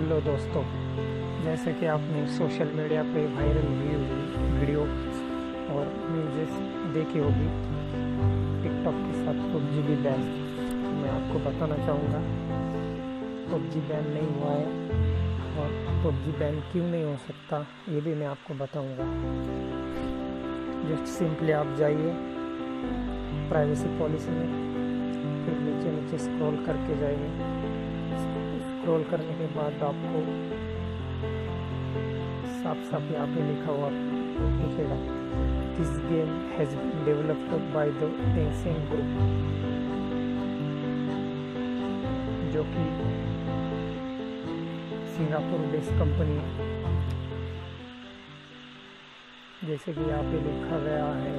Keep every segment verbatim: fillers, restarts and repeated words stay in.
Hello दोस्तों, जैसे कि आपने सोशल मीडिया पे वायरल हुई हुई वीडियो और न्यूज़ देखी होगी टिकटॉक के साथ पबजी भी बैन। मैं आपको बताना चाहूँगा पबजी बैन नहीं हुआ है और पबजी बैन क्यों नहीं हो सकता ये भी मैं आपको बताऊँगा। जस्ट सिंपली आप जाइए प्राइवेसी पॉलिसी में, फिर नीचे नीचे स्क्रॉल करके जाइए। स्क्रॉल करने के बाद आपको साफ साफ यहाँ पे लिखा हुआ दिखेगा, this game has been developed by the Tencent group, जो कि सिंगापुर बेस्ड कंपनी है। जैसे कि यहाँ पे लिखा गया है,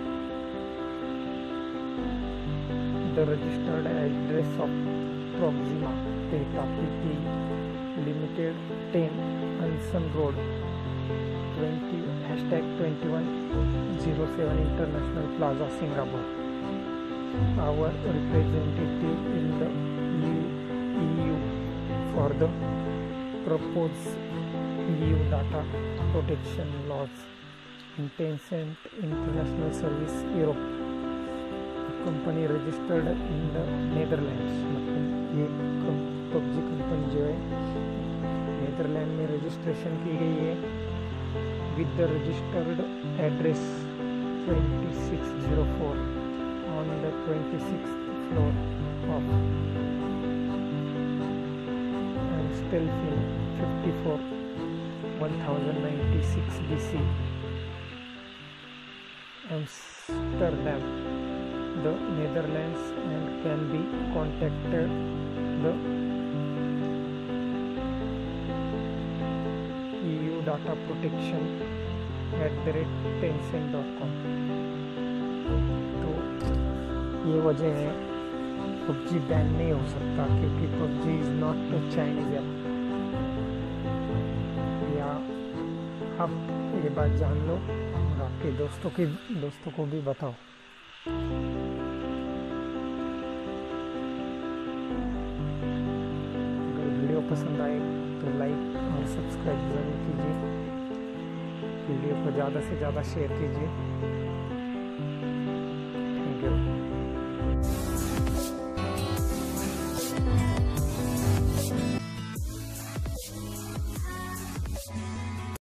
the registered address of Proxima Peta P T Limited ten Anson Road twenty hashtag twenty-one oh seven International Plaza Singapore. Our representative in the E U for the proposed E U data protection laws in Tencent International Service Europe, company registered in the Netherlands. मतलब ये PUBG company जो है Netherland में registration की गई है with the registered address twenty six oh four on the twenty sixth floor of Amstelveen fifty four one thousand ninety-six B C Amsterdam, the Netherlands, and can be contacted the E U data protection at the rate tencent dot com। तो ये वजह है PUBG ban नहीं हो सकता, क्योंकि PUBG is not a Chinese app. या आप ये बात जान लो और आपके दोस्तों के दोस्तों को भी बताओ। वीडियो पसंद आए तो लाइक और सब्सक्राइब ज़रूर कीजिए, वीडियो को ज़्यादा से ज़्यादा शेयर कीजिए।